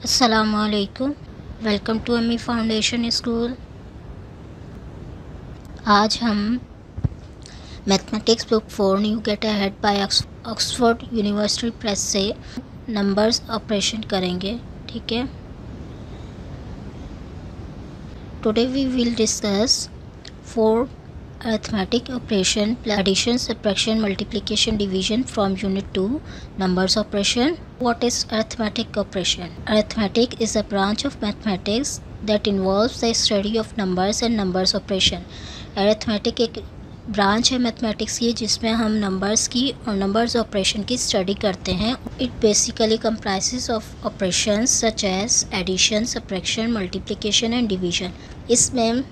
अस्सलामुअलैकुम। Welcome to Amy foundation school. आज हम mathematics book 4 new get ahead by Oxford University Press से numbers operation करेंगे। ठीक है। Today we will discuss 4 arithmetic operation, addition, subtraction, multiplication, division from unit 2 numbers operation. What is arithmetic operation? Arithmetic is a branch of mathematics that involves the study of numbers and numbers operation. Arithmetic एक branch है mathematics की जिसमें हम numbers की और numbers operation की study करते हैं। It basically comprises of operations such as addition, subtraction, multiplication and division. इसमें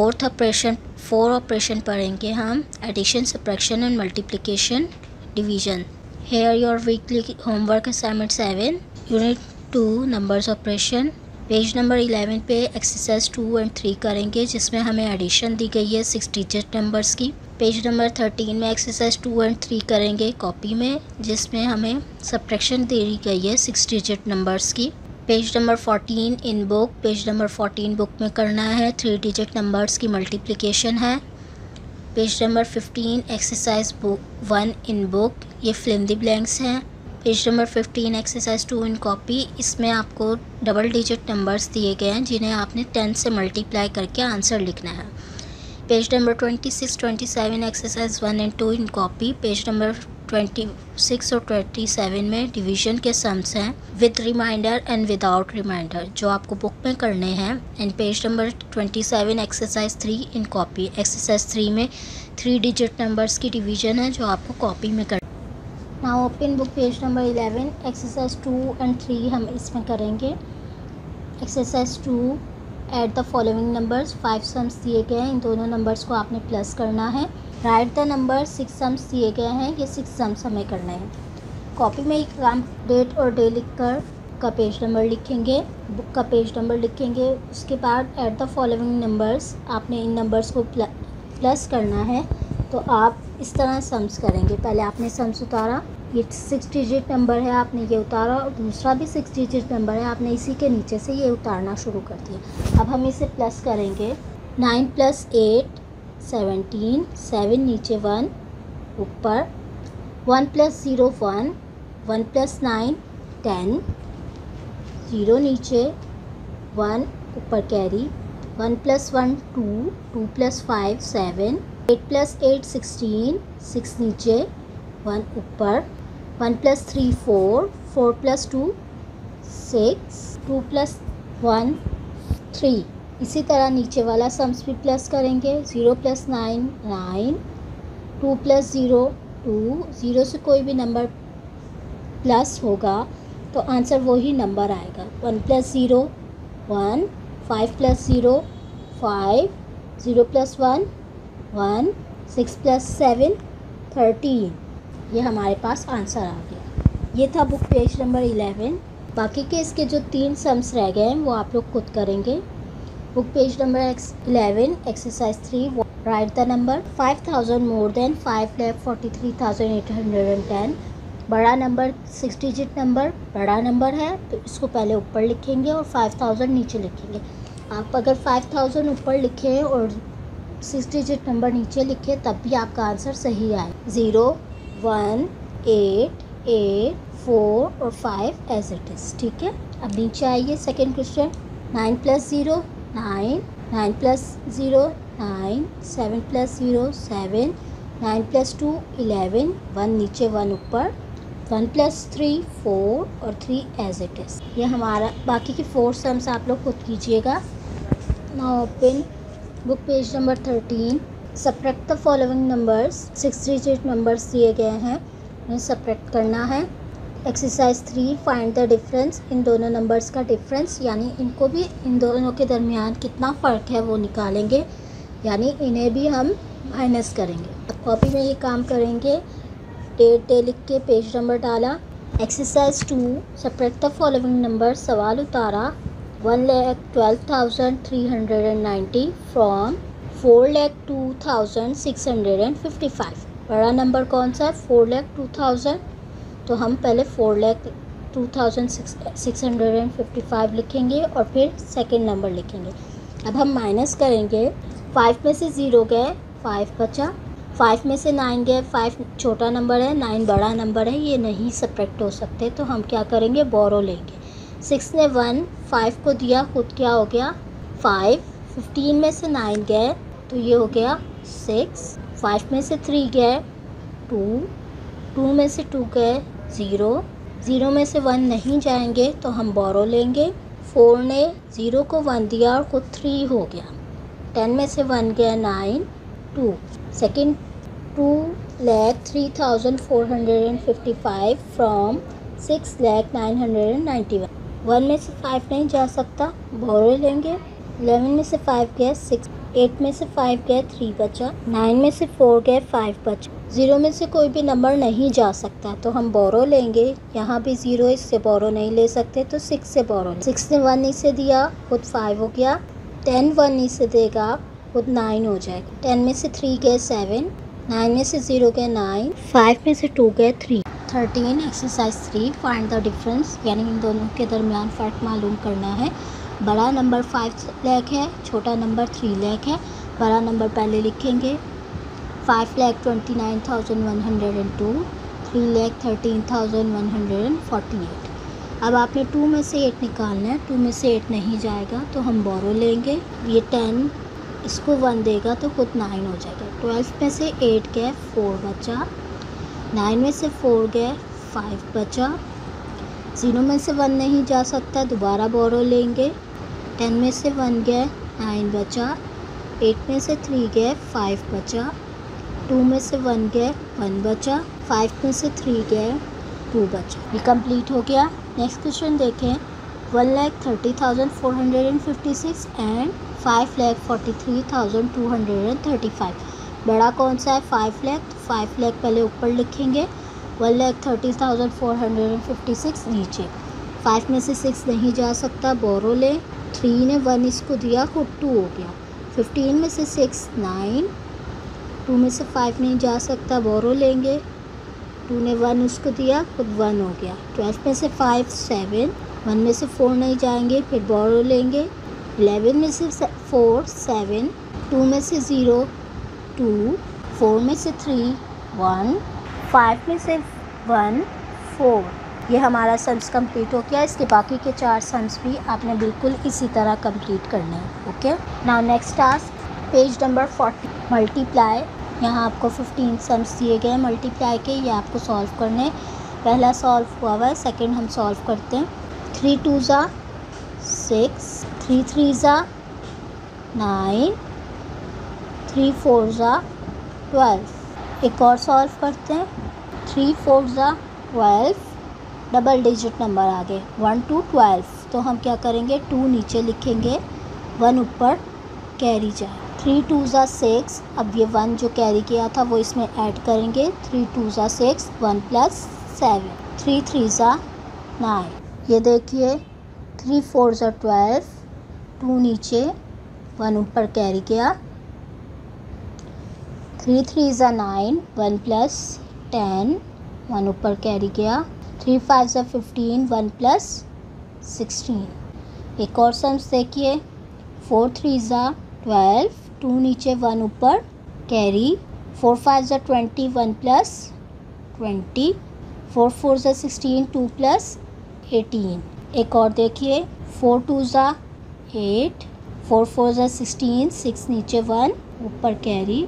फोर ऑपरेशन पढ़ेंगे हम: addition, subtraction and multiplication, division. Here your weekly homework assignment 7 unit 2 numbers operation. Page number 11 पे exercise 2 and 3 करेंगे जिसमें हमें addition दी गई है 6 digit numbers की। पेज नंबर 13 में एक्सरसाइज 2 एंड 3 करेंगे कॉपी में, जिसमें हमें सब्ट्रैक्शन दी गई है 6 डिजिट नंबर्स की। Page number 14 in book, page number 14 book में करना है 3 डिजिट नंबर्स की मल्टीप्लिकेशन है। Page number 15 exercise 1 in book, ये फिल इन द ब्लैंक्स हैं। Page number 15 exercise 2 in copy, इसमें आपको डबल डिजिट नंबर्स दिए गए हैं जिन्हें आपने 10 से मल्टीप्लाई करके आंसर लिखना है। Page number 26, 27 exercise 1 and 2 in copy. Page number 26 और 27 में डिवीजन के सम्स हैं with remainder and without remainder जो आपको बुक में करने हैं। And page number 27 exercise 3 in copy. Exercise 3 में 3 डिजिट नंबर्स की डिवीजन है जो आपको कॉपी में करना। Now open book page number 11 exercise 2 and 3 हम इसमें करेंगे। Exercise 2 add the following numbers, 5 sums दिए गए हैं, इन दोनों नंबर्स को आपने प्लस करना है। राइट द नंबर, 6 सम्स दिए गए हैं, ये 6 सम्स हमें करना है। कॉपी में एक काम डेट और डे लिखकर का पेज नंबर लिखेंगे, बुक का पेज नंबर लिखेंगे। उसके बाद ऐड द फॉलोइंग नंबर्स, आपने इन नंबर्स को प्लस करना है। तो आप इस तरह सम्स करेंगे। पहले आपने सम्स उतारा, ये 6 डिजिट नंबर है, आपने ये उतारा, और दूसरा भी 6 डिजिट नंबर है, आपने इसी के नीचे से ये उतारना शुरू कर दिया। अब हम इसे प्लस करेंगे। 9 + 8 17, 7 नीचे 1 ऊपर, 1 + 0 1, 1 + 9 10, 0 नीचे 1 ऊपर कैरी, 1 + 1 2, 2 + 5 7, 8 + 8 16, 6 नीचे 1 ऊपर, 1 + 3 4, 4 + 2 6, 2 + 1 3। इसी तरह नीचे वाला सम्स भी प्लस करेंगे। 0 + 9 9, 2 + 0 2, 0 से कोई भी नंबर प्लस होगा तो आंसर वही नंबर आएगा। 1 + 0 1, 5 + 0 5, 0 + 1 1, 6 + 7 13। ये हमारे पास आंसर आ गया। ये था बुक पेज नंबर 11। बाकी के इसके जो 3 सम्स रह गए हैं वो आप लोग खुद करेंगे। Book page number 11 exercise 3 write the number. 5000 more than 5,43,810। बड़ा नंबर 6 डिजिट नंबर बड़ा नंबर है तो इसको पहले ऊपर लिखेंगे और 5000 नीचे लिखेंगे। आप अगर 5000 ऊपर लिखें और 6 डिजिट नंबर नीचे लिखें तब भी आपका आंसर सही आए। 0 1 8 8 4 और 5 एज इट इज़। ठीक है। अब नीचे आइए सेकेंड क्वेश्चन। 9 + 0 9, 9 + 0 9, 7 + 0 7, 9 + 2 11, 1 नीचे 1 ऊपर, 1 + 3 4 और 3 एज इट इज़। ये हमारा बाकी के 4 सम्स आप लोग खुद कीजिएगा। Now open book page number 13। Subtract the following numbers, 6 digit numbers दिए गए हैं, उन्हें सब्ट्रैक्ट करना है। एक्सरसाइज 3 फाइंड द डिफरेंस, इन दोनों नंबर्स का डिफरेंस यानी इनको भी इन दोनों के दरमियान कितना फ़र्क है वो निकालेंगे, यानी इन्हें भी हम माइनस करेंगे। अब कॉपी में ये काम करेंगे। डेट डे लिख के पेज नंबर डाला। Exercise 2 subtract the following number, सवाल उतारा। 1,12,390 फ्रॉम 4,02,655। बड़ा नंबर कौन सा है? 4,02,000। तो हम पहले 4 लाख 2655 लिखेंगे और फिर सेकंड नंबर लिखेंगे। अब हम माइनस करेंगे। 5 में से 0 गए, 5 बचा। 5 में से 9 गए, 5 छोटा नंबर है, 9 बड़ा नंबर है, ये नहीं सब्ट्रैक्ट हो सकते, तो हम क्या करेंगे, बोरो लेंगे। 6 ने 1 5 को दिया, खुद क्या हो गया 5। 15 में से 9 गए तो ये हो गया 6। 5 में से 3 गए 2, 2 में से 2 गए 0, 0 में से 1 नहीं जाएंगे तो हम बोरो लेंगे। 4 ने 0 को 1 दिया और खुद 3 हो गया। 10 में से 1 गया 9, 2 सेकेंड 2,03,455 फ्रॉम 6,0991। 1 में से 5 नहीं जा सकता, बोरो लेंगे। 11 में से 5 गया 6, 8 में से 5 गया 3 बचा। 9 में से 4 गए 5 बचा। 0 में से कोई भी नंबर नहीं जा सकता तो हम बोरो लेंगे। यहाँ भी 0, इससे बोरो नहीं ले सकते तो 6 से बोरो। 6 ने 1 इसे दिया, खुद 5 हो गया। 10 1 इसे देगा, खुद 9 हो जाएगा। 10 में से 3 गए 7, 9 में से 0 गए 9, 5 में से 2 गए 3। 13 एक्सरसाइज 3 फाइंड द डिफरेंस, यानी इन दोनों के दरमियान फ़र्क मालूम करना है। बड़ा नंबर 5 लाख है, छोटा नंबर 3 लाख है। बड़ा नंबर पहले लिखेंगे। 5,29,102, 3,13,148। अब आपने 2 में से 8 निकालना है। 2 में से 8 नहीं जाएगा तो हम बोरो लेंगे। ये 10 इसको 1 देगा तो खुद 9 हो जाएगा। 12 में से 8 गए 4 बचा। 9 में से 4 गए 5 बचा। 0 में से 1 नहीं जा सकता, दोबारा बोरो लेंगे। 10 में से 1 गए 9 बचा। 8 में से 3 गए 5 बचा। 2 में से 1 गए 1 बचा। 5 में से 3 गए 2 बचा। ये कंप्लीट हो गया। नेक्स्ट क्वेश्चन देखें। 1,30,456 एंड 5,43,235। बड़ा कौन सा है 5 लाख, तो 5 लाख पहले ऊपर लिखेंगे। 1,30,456 नीचे। 5 में से 6 नहीं जा सकता, बोरो ले। 3 ने 1 इसको दिया, खुद 2 हो गया। 15 में से 6 9, 2 में से 5 नहीं जा सकता, बोरो लेंगे। 2 ने 1 उसको दिया, खुद 1 हो गया। 12 में से 5 7, 1 में से 4 नहीं जाएंगे, फिर बोरो लेंगे। 11 में से 4 7, 2 में से 0 2, 4 में से 3 1, 5 में से 1 4। ये हमारा सम्स कंप्लीट हो गया। इसके बाकी के 4 सम्स भी आपने बिल्कुल इसी तरह कंप्लीट करने हैं। Okay, now next task page number 40 multiply. यहाँ आपको 15 सम्स दिए गए मल्टीप्लाई के, ये आपको सॉल्व करने। पहला सॉल्व हुआ है, सेकंड हम सॉल्व करते हैं। 3 2 ज़ा 6, 3 3 ज़ा 9, 3 4 ज़ा 12। एक और सॉल्व करते हैं। 3 4 ज़ा 12, डबल डिजिट नंबर आ गए 1 to 12, तो हम क्या करेंगे 2 नीचे लिखेंगे, 1 ऊपर कैरी जाए। 3 2 ज़ा 6, अब ये 1 जो कैरी किया था वो इसमें ऐड करेंगे। 3 2 ज़ा 6, 1 + 7। 3 3 ज़ा 9, ये देखिए 3 4 ज़ा 12, 2 नीचे 1 ऊपर कैरी किया। 3 3 ज़ा 9, 1 + 10, 1 ऊपर कैरी किया। 3 5 ज़ा 15, 1 + 16। एक और सम्स देखिए। 4 3 ज़ा 12, 2 नीचे 1 ऊपर कैरी। 4 5 ज़ा 20, 1 + 20। 4 4 ज़ा 16, 2 + 18। एक और देखिए। 4 2 ज़ा 8, 4 4 ज़ा 16, 6 नीचे 1 ऊपर कैरी।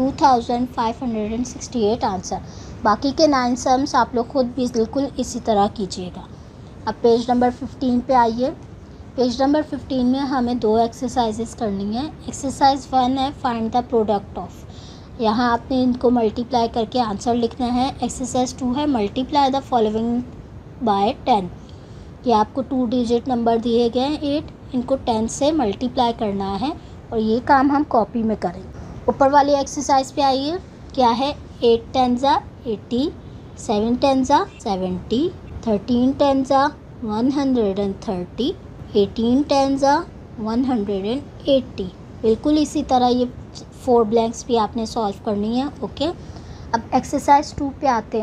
2568 आंसर। बाकी के 9 सम्स आप लोग खुद भी बिल्कुल इसी तरह कीजिएगा। अब पेज नंबर 15 पे आइए। पेज नंबर 15 में हमें 2 एक्सरसाइजेस करनी है। एक्सरसाइज 1 है फाइंड द प्रोडक्ट ऑफ। यहाँ आपने इनको मल्टीप्लाई करके आंसर लिखना है। एक्सरसाइज 2 है मल्टीप्लाई द फॉलोइंग बाय 10। ये आपको 2 डिजिट नंबर दिए गए हैं 8, इनको 10 से मल्टीप्लाई करना है और ये काम हम कॉपी में करेंगे। ऊपर वाली एक्सरसाइज पे आइए। क्या है 8 10 ज़ा 80, 7 10 ज़ा 70, 13 10 ज़ा 130, 18 10 ज़ा 180। बिल्कुल इसी तरह ये 4 ब्लैंक्स भी आपने सॉल्व करनी है। ओके, अब एक्सरसाइज 2 पे आते हैं।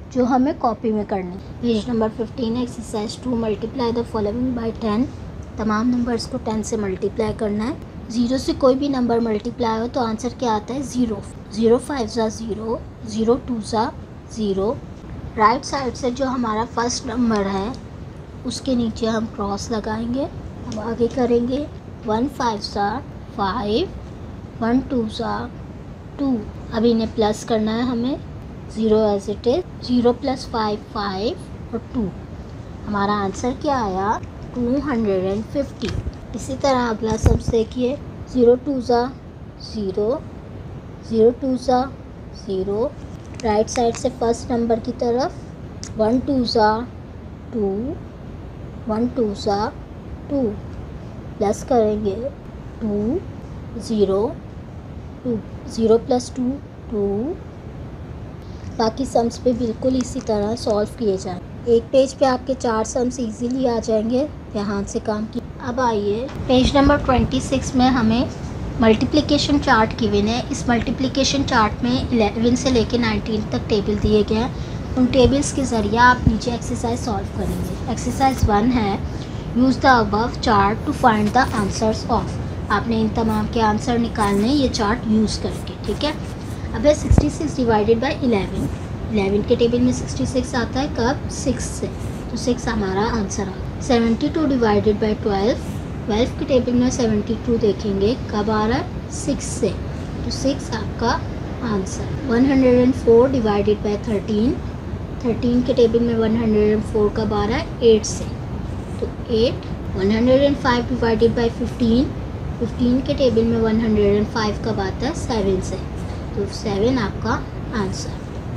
जो हमें कॉपी में करनी है। Page number 15 exercise 2 multiply the following by 10। तमाम नंबर्स को 10 से मल्टीप्लाई करना है। 0 से कोई भी नंबर मल्टीप्लाई हो तो आंसर क्या आता है 0। 0 5 ज़ा 0, 0 2 ज़ा 0। राइट साइड से जो हमारा फर्स्ट नंबर है उसके नीचे हम क्रॉस लगाएंगे। अब आगे करेंगे 1 5 ज़ा 5, 1 2 ज़ा 2। अब इन्हें प्लस करना है हमें। 0 एज इट इज़, 0 + 5 5 और 2। हमारा आंसर क्या आया 250। इसी तरह अगला सब देखिए 0 2 ज़ा 0, 0 2 ज़ा 0। राइट साइड से फर्स्ट नंबर की तरफ 1 2 ज़ा 2, 1 2 ज़ा 2। प्लस करेंगे 2 0 2, 0 + 2 2। बाकी सम्स पे बिल्कुल इसी तरह सॉल्व किए जाएं। एक पेज पे आपके 4 सम्स इजीली आ जाएंगे। ध्यान से काम की। अब आइए पेज नंबर 26 में हमें मल्टीप्लिकेशन चार्ट गिवन है। इस मल्टीप्लिकेशन चार्ट में 11 से लेके 19 तक टेबल दिए गए हैं। उन टेबल्स के ज़रिए आप नीचे एक्सरसाइज सॉल्व करेंगे। एक्सरसाइज 1 है use the above chart to find the answers of. आपने इन तमाम के आंसर निकालने ये चार्ट यूज़ करके, ठीक है। अब है 66 डिवाइडेड बाई 11। 11 के टेबल में 66 आता है कब 6 से, तो 6 हमारा आंसर आ गया। 72 डिवाइडेड बाई 12। 12 के टेबल में 72 देखेंगे कब आ रहा है 6 से, तो 6 आपका आंसर। 104 divided by 13। 13 के टेबल में 104 कब आ रहा है 8 से, तो 8। 105 डिवाइडेड बाई 15। 15 के टेबल में 105 कब आता है 7 से, तो 7 आपका आंसर।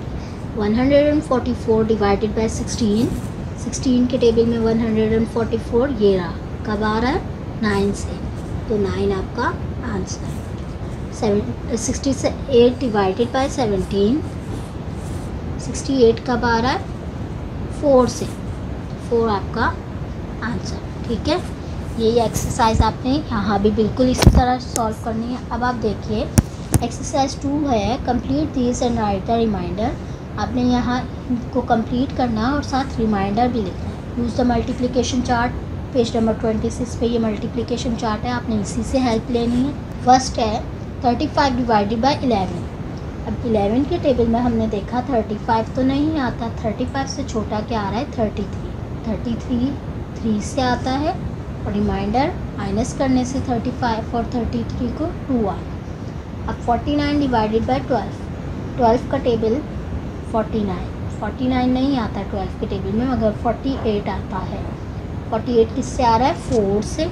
144 divided by 16। 16 के टेबल में 144 ये रहा, कब आ रहा है 9 से, तो 9 आपका आंसर। 68 divided by 17। 68 कब आ रहा है 4 से, 4 आपका आंसर, ठीक है। ये एक्सरसाइज आपने यहाँ भी बिल्कुल इसी तरह सॉल्व करनी है। अब आप देखिए एक्सरसाइज 2 है complete this and write the remainder. आपने यहाँ को कंप्लीट करना और साथ रिमाइंडर भी लिखना है। Use the multiplication chart. Page number 26 पे ये मल्टीप्लिकेशन चार्ट है, आपने इसी से हेल्प लेनी है। फर्स्ट है 35 डिवाइडेड बाई 11। अब 11 के टेबल में हमने देखा 35 तो नहीं आता, 35 से छोटा क्या आ रहा है 33। 33 3 से आता है और रिमाइंडर माइनस करने से 35 और 33 को 2 आ। अब 49 डिवाइडेड बाई 12। 12 का टेबल 49 नहीं आता 12 के टेबल में, मगर 48 आता है। 48 किससे आ रहा है 4 से।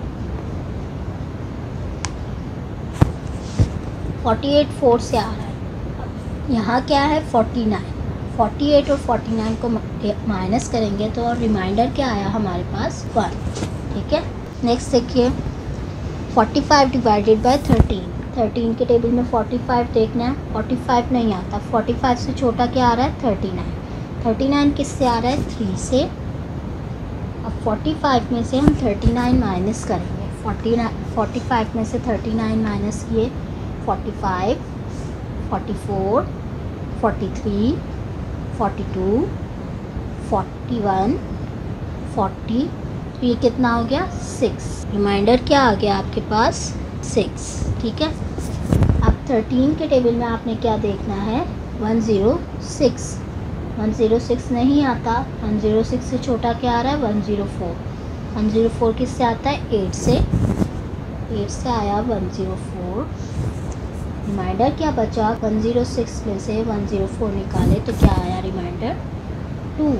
48 4 से आ रहा है। यहाँ क्या है 49। 48 और 49 को माइनस करेंगे तो रिमाइंडर क्या आया हमारे पास 1, ठीक है। नेक्स्ट देखिए 45 डिवाइडेड बाई 13। 13 के टेबल में 45 देखना है, 45 नहीं आता। 45 से छोटा क्या आ रहा है 39। 39 किससे आ रहा है 3 से। अब 45 में से हम 39 माइनस करेंगे। 45 में से 39 माइनस किए 45, 44, 43, 42, 41, 40, तो ये कितना हो गया 6। रिमाइंडर क्या आ गया आपके पास 6, ठीक है। अब 13 के टेबल में आपने क्या देखना है 106। 106 नहीं आता। 106 से छोटा क्या आ रहा है 104। 104 किससे आता है 8 से। 8 से आया 104। रिमाइंडर क्या बचा 106 में से 104 निकाले तो क्या आया रिमाइंडर 2।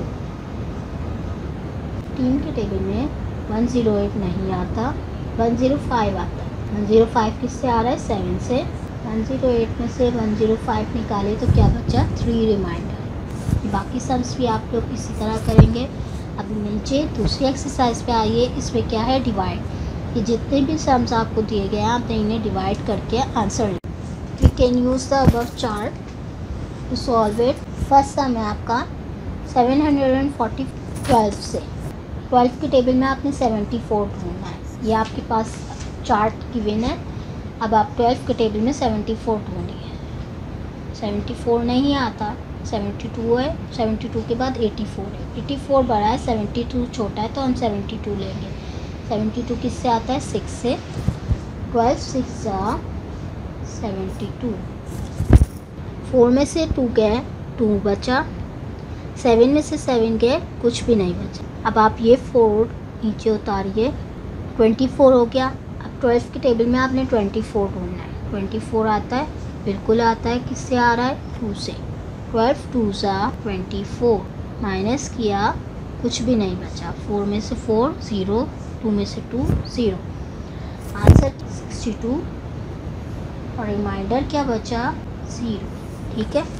3 के टेबल में 108 नहीं आता, 105 आता है। 105 किससे आ रहा है 7 से। 108 में से 105 निकाले तो क्या बचा 3 रिमाइंडर। बाकी सम्स भी आप लोग इसी तरह करेंगे। अब नीचे दूसरी एक्सरसाइज पे आइए। इसमें क्या है डिवाइड। ये जितने भी सम्स आपको दिए गए हैं आपने इन्हें डिवाइड करके answer we can use the above chart to solve it. First sum है आपका 740 12 से। 12 के टेबल में आपने 74 ढूंढना है। ये आपके पास चार्ट गिवन है। अब आप 12 के टेबल में 74 ढूंढिए। 74 नहीं आता 72 है, 72 के बाद 84 है, 84 बड़ा है, 72 छोटा है, तो हम 72 लेंगे। 72 किससे आता है? 6 से। 12 6 जा 72। 4 में से 2 गए, 2 बचा। 7 में से 7 गए, कुछ भी नहीं बचा। अब आप ये 4 नीचे उतारिए, 24 हो गया। अब 12 के टेबल में आपने 24 ढूंढना है। 24 आता है, बिल्कुल आता है। किससे आ रहा है? 2 से। 12 2 ज़ा 24, माइनस किया, कुछ भी नहीं बचा। 4 में से 4 0, 2 में से 2 0। आंसर 62 और रिमाइंडर क्या बचा? 0। ठीक है।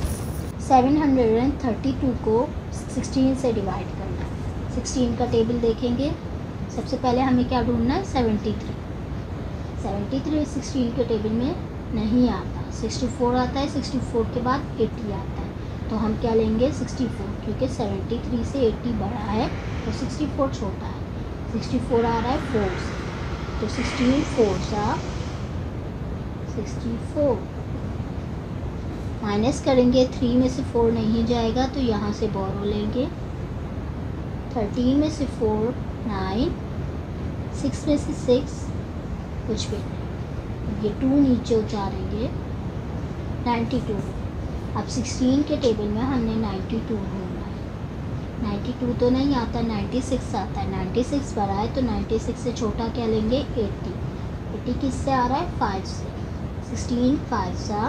732 को 16 से डिवाइड करना है। 16 का टेबल देखेंगे। सबसे पहले हमें क्या ढूंढना है? 73। 73 16 के टेबल में नहीं आता। 64 आता है, 64 के बाद 80 आता है। तो हम क्या लेंगे? 64, क्योंकि 73 से 80 बड़ा है तो 64 छोटा है। 64 आ रहा है 4 से, तो 16 4 सा 64। माइनस करेंगे, 3 में से 4 नहीं जाएगा तो यहाँ से बोरो लेंगे। 13 में से 4 9, 6 में से 6 कुछ भी नहीं। ये 2 नीचे उतारेंगे, 92। अब 16 के टेबल में हमने 92 ढूंढना है। 92 तो नहीं आता, 96 आता है। 96 बड़ा है तो 96 से छोटा क्या लेंगे? 80। 80 किससे आ रहा है? 5 से। 16 5 सा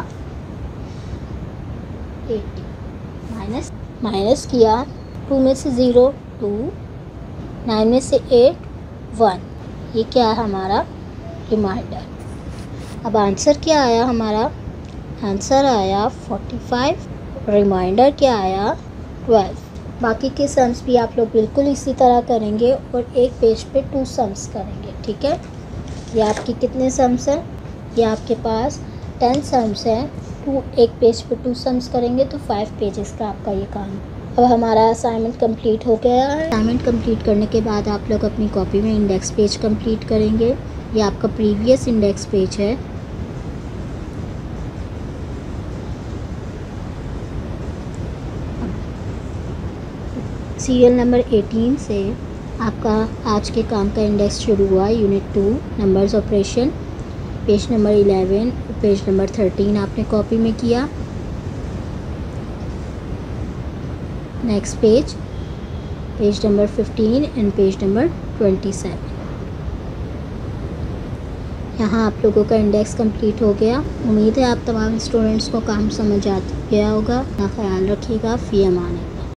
80, माइनस किया, 2 में से 0 2, 9 में से 8 1। ये क्या है? हमारा रिमाइंडर। अब आंसर क्या आया हमारा? आंसर आया 45, रिमाइंडर क्या आया? 12। बाकी के सम्स भी आप लोग बिल्कुल इसी तरह करेंगे और एक पेज पे 2 सम्स करेंगे। ठीक है। ये आपके कितने सम्स हैं? ये आपके पास 10 सम्स हैं। एक पेज पे 2 सम्स करेंगे तो 5 पेजेस का आपका ये काम। अब हमारा असाइनमेंट कंप्लीट हो गया है। असाइनमेंट कंप्लीट करने के बाद आप लोग अपनी कॉपी में इंडेक्स पेज कंप्लीट करेंगे। ये आपका प्रीवियस इंडेक्स पेज है। सीरियल नंबर 18 से आपका आज के काम का इंडेक्स शुरू हुआ। Unit 2 numbers operation, page number 11 और पेज नंबर 13 आपने कॉपी में किया। Next page number 15 and page number 27। यहाँ आप लोगों का इंडेक्स कंप्लीट हो गया। उम्मीद है आप तमाम स्टूडेंट्स को काम समझ आ गया होगा। अपना ख्याल रखिएगा। फ़ी अमान है।